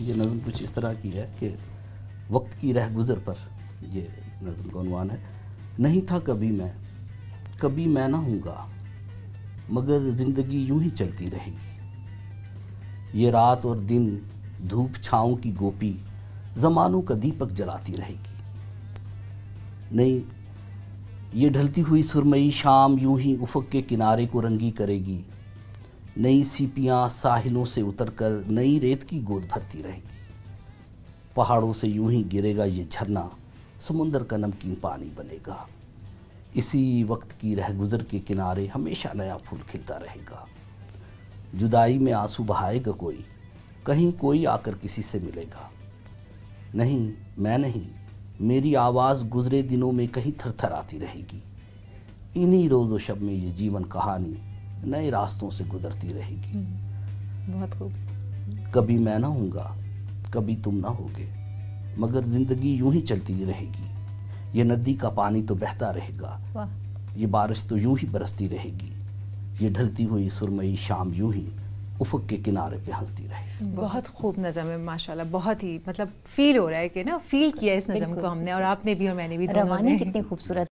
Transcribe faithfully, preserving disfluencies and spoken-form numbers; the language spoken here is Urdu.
یہ نظم کچھ اس طرح کی ہے کہ وقت کی رہ گزر پر یہ نظم کا عنوان ہے. نہیں تھا کبھی میں، کبھی میں نہ ہوں گا، مگر زندگی یوں ہی چلتی رہے گی. یہ رات اور دن دھوپ چھاؤں کی گوپی زمانوں کا دیپک جلاتی رہے گی. نہیں، یہ ڈھلتی ہوئی سرمئی شام یوں ہی افق کے کنارے کو رنگی کرے گی. نئی سیپیاں ساحلوں سے اتر کر نئی ریت کی گود بھرتی رہے گی. پہاڑوں سے یوں ہی گرے گا یہ جھرنا، سمندر کا نمکین پانی بنے گا. اسی وقت کی رہ گزر کے کنارے ہمیشہ نیا پھول کھلتا رہے گا. جدائی میں آنسو بہائے گا کوئی، کہیں کوئی آ کر کسی سے ملے گا. نہیں، میں نہیں، میری آواز گزرے دنوں میں کہیں تھر تھر آتی رہے گی. انہی روز و شب میں یہ جیون کہانی نئے راستوں سے گزرتی رہے گی. بہت خوب. کبھی میں نہ ہوں گا، کبھی تم نہ ہوگے، مگر زندگی یوں ہی چلتی رہے گی. یہ ندی کا پانی تو بہتا رہے گا، یہ بارش تو یوں ہی برستی رہے گی. یہ ڈھلتی ہوئی سرمئی شام یوں ہی افق کے کنارے پہ ہنستی رہے گی. بہت خوب نظم ہے ماشاءاللہ. بہت ہی مطلب فیل ہو رہا ہے کہ نا فیل کیا اس نظم کو ہم نے، اور آپ نے بھی اور میں نے بھی. روانی کتنی خوبصورت